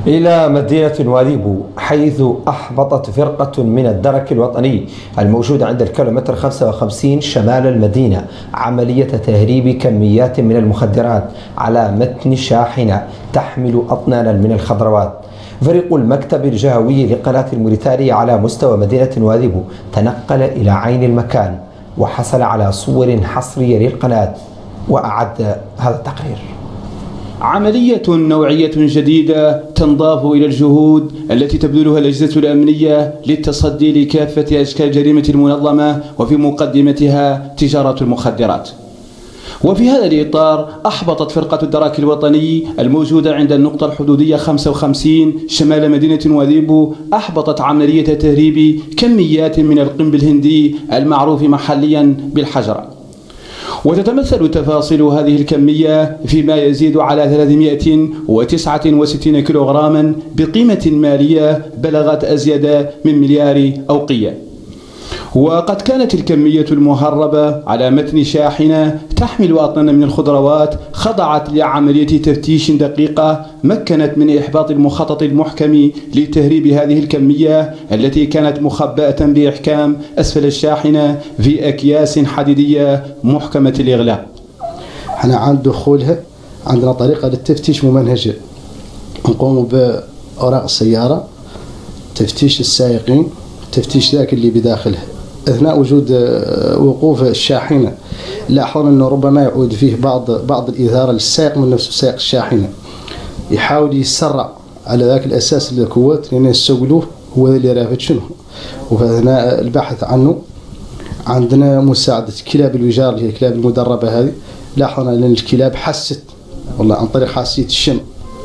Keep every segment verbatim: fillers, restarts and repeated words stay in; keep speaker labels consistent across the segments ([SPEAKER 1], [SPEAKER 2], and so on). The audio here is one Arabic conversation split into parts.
[SPEAKER 1] إلى مدينة واديبو، حيث أحبطت فرقة من الدرك الوطني الموجودة عند الكيلومتر خمسة وخمسين شمال المدينة عملية تهريب كميات من المخدرات على متن شاحنة تحمل أطنانا من الخضروات. فريق المكتب الجهوي لقناة الموريتانية على مستوى مدينة واديبو تنقل إلى عين المكان وحصل على صور حصرية للقناة وأعد هذا التقرير.
[SPEAKER 2] عملية نوعية جديدة تنضاف إلى الجهود التي تبذلها الأجهزة الأمنية للتصدي لكافة أشكال الجريمة المنظمة وفي مقدمتها تجارة المخدرات. وفي هذا الإطار أحبطت فرقة الدراك الوطني الموجودة عند النقطة الحدودية خمسة وخمسين شمال مدينة واديبو أحبطت عملية تهريب كميات من القنب الهندي المعروف محليا بالحجرة. وتتمثل تفاصيل هذه الكمية فيما يزيد على ثلاثمائة وتسعة وستين كيلوغراما بقيمة مالية بلغت أزيد من مليار أوقية. وقد كانت الكمية المهربة على متن شاحنة تحمل أطنانا من الخضروات خضعت لعملية تفتيش دقيقة مكنت من إحباط المخطط المحكم لتهريب هذه الكمية التي كانت مخبأة بإحكام أسفل الشاحنة في أكياس حديدية محكمة الإغلاق.
[SPEAKER 3] احنا عند دخولها عندنا طريقة للتفتيش ممنهجة، نقوم بأوراق السيارة، تفتيش السائقين، تفتيش ذاك اللي بداخلها. أثناء وجود وقوف الشاحنة لاحظنا أنه ربما يعود فيه بعض بعض الإثارة للسائق من نفسه، سائق الشاحنة يحاول يسرع على ذاك الأساس الكوات لأن يستقبلوه هو اللي رافد شنو. وفي أثناء البحث عنه عندنا مساعدة كلاب الوجار اللي هي الكلاب المدربة هذه، لاحظنا أن الكلاب حست والله عن طريق حاسية الشم،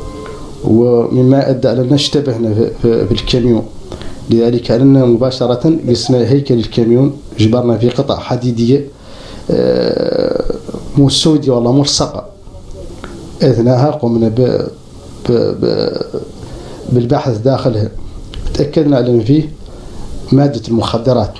[SPEAKER 3] ومما أدى أن اشتبهنا في, في, في الكاميون. لذلك أننا مباشرة قسنا هيكل الكاميون، جبرنا في قطع حديدية مو سودية والله ملصقة. أثناءها قمنا ب ب ب بالبحث داخلها، تأكدنا أن فيه مادة المخدرات،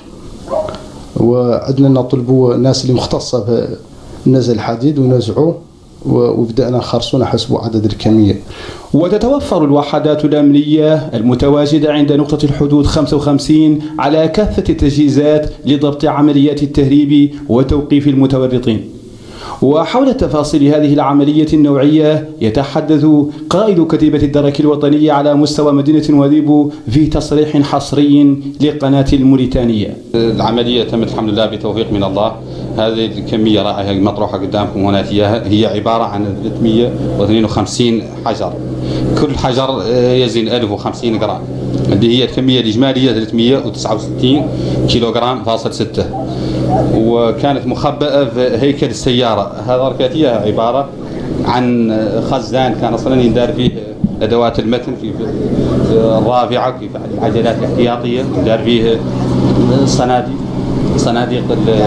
[SPEAKER 3] وعدنا نطلبوا الناس اللي مختصة في نزل الحديد ونزعوه، وبدأنا خرصونا حسب عدد الكمية.
[SPEAKER 2] وتتوفر الوحدات الأمنية المتواجدة عند نقطة الحدود خمسة وخمسين على كافة التجهيزات لضبط عمليات التهريب وتوقيف المتورطين. وحول تفاصيل هذه العملية النوعية يتحدث قائد كتيبة الدرك الوطني على مستوى مدينة واديبو في تصريح حصري لقناة الموريتانية.
[SPEAKER 4] العملية تمت الحمد لله بتوفيق من الله. هذه الكمية رائعة مطروحة قدامكم هنا هي عبارة عن ثلاثمائة واثنين وخمسين حجر، كل حجر يزن ألف وخمسين جرام، اللي هي الكمية الإجمالية ثلاثمائة وتسعة وستين كيلوغرام فاصل ستة. وكانت مخبأة في هيكل السيارة. هذا ركاتية عبارة عن خزان كان أصلا يندار فيه أدوات المتن، في الرافعة، في العجلات الاحتياطية، يندار فيه الصناديق صناديق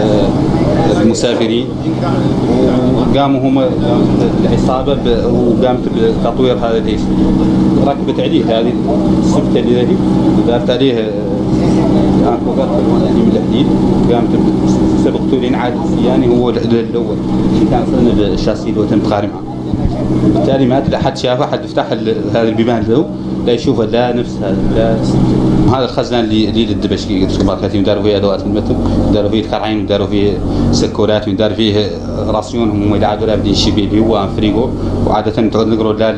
[SPEAKER 4] المسافرين. وقاموا هم العصابة وقامت بتطوير هذا الشيء، ركبت عليه هذه السبتة اللي ذي ودارت عليه أنكوكات من الحديد، قامت سبقته لإنعاد الصيانة. هو الأول اللي كان أصلا الشاسي اللي تم تقارمها، بالتالي ما لا حد شافه، حد فتح هذه البيبان له لا يشوفه، لا نفسها لا. هذا الخزان اللي اللي للدبش قلت لكم ثلاثين داروا فيه ادوات المتن، داروا فيه الكرعين، وداروا فيه سكولات، وداروا فيه راسيون هم يلعبوا لها بدي الشبي اللي هو فريغو، وعاده تعود نقروا لا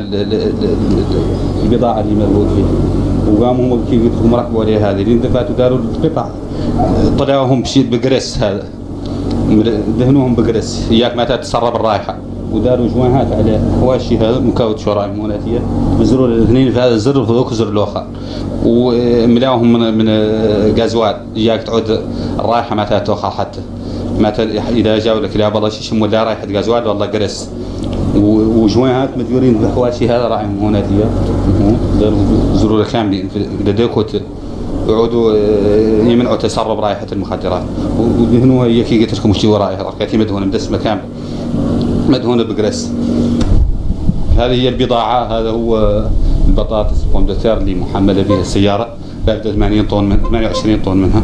[SPEAKER 4] البضاعه اللي مربوط فيها. وقاموا هم كيف قلت لكم ركبوا عليه هذه اللي اندفعت وداروا القطع، طلعوهم بشيء بقرس، هذا دهنوهم بقرس اياك ما تتسرب الرائحه، وداروا جوانهات على حواشي هذا مكاوت شوارع موناتيه، بزروا الاثنين في هذا الزر وفوق الزر الاخر، وملاهم من من غازوال اياك تعود الرائحه ما تتوخر حتى ما اذا جاوا الكلاب والله يشموا لا رائحه غازوال والله قرس. وجوانهات مديورين بحواشي هذا راعي موناتيه، داروا زرور كاملين في ديكوت يعودوا يمنعوا تسرب رائحه المخدرات، ودهنوها هي كي قلت لكم وش رائحه ركاتي مدهونه مدسمه كامله مدهونه بقرس. هذه هي البضاعه، هذا هو البطاطس البومدوتير اللي محمله به السياره، بابدا ثمانين طن من ثمانية وعشرين طن منها،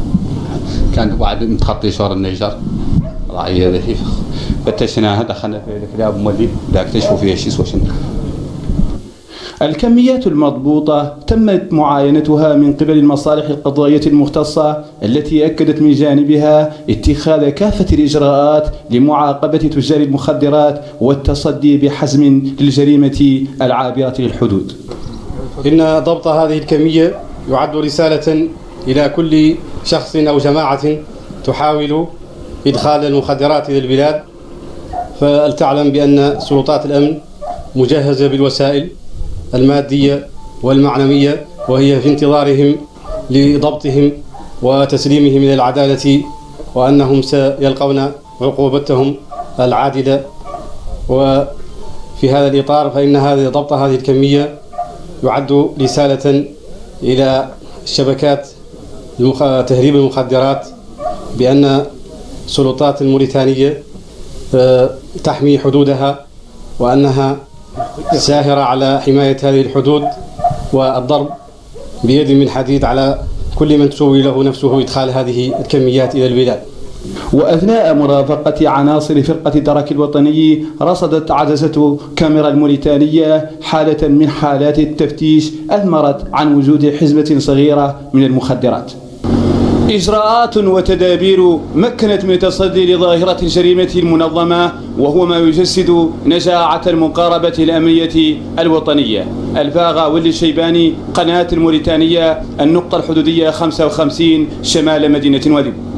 [SPEAKER 4] كان بعد متخطي شوار النيجر راعي هذه. فتشناها دخلنا في الكلاب مولي لا اكتشفوا فيها شيء سوى شنو.
[SPEAKER 2] الكميات المضبوطة تمت معاينتها من قبل المصالح القضائية المختصة التي أكدت من جانبها اتخاذ كافة الإجراءات لمعاقبة تجار المخدرات والتصدي بحزم للجريمة العابرة للحدود.
[SPEAKER 5] إن ضبط هذه الكمية يعد رسالة إلى كل شخص أو جماعة تحاول إدخال المخدرات إلى البلاد، فلتعلم بأن سلطات الأمن مجهزة بالوسائل المادية والمعنوية، وهي في انتظارهم لضبطهم وتسليمهم إلى العدالة، وأنهم سيلقون عقوبتهم العادلة. وفي هذا الإطار فإن هذا ضبط هذه الكمية يعد رسالة إلى شبكات تهريب المخدرات بأن السلطات الموريتانية تحمي حدودها، وأنها ساهرة على حماية هذه الحدود والضرب بيد من حديد على كل من تسوي له نفسه إدخال هذه الكميات إلى البلاد.
[SPEAKER 2] وأثناء مرافقة عناصر فرقة الدرك الوطني رصدت عدسة كاميرا الموريتانية حالة من حالات التفتيش أثمرت عن وجود حزمة صغيرة من المخدرات. إجراءات وتدابير مكنت من التصدي لظاهرة الجريمة المنظمة، وهو ما يجسد نجاعة المقاربة الأمنية الوطنية. الفاغا واللي شيباني، قناة الموريتانية، النقطة الحدودية خمسة وخمسين شمال مدينة وادي.